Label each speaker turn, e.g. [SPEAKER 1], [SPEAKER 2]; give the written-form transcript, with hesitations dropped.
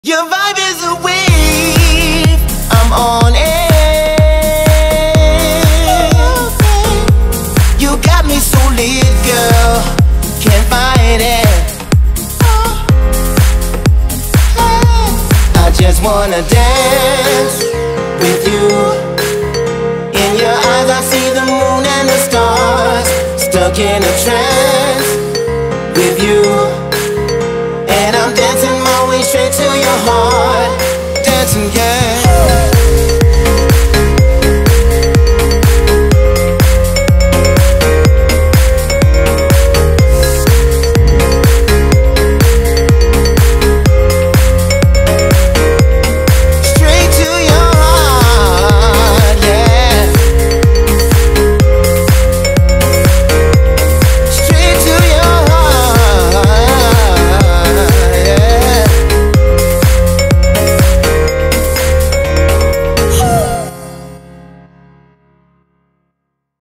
[SPEAKER 1] Your vibe is a wave, I'm on it. You got me so lit, girl, can't fight it. I just wanna dance with you. In your eyes I see the moon and the stars. Stuck in a trance with you. And I'm dancing my way straight to your heart. Dancing, yeah.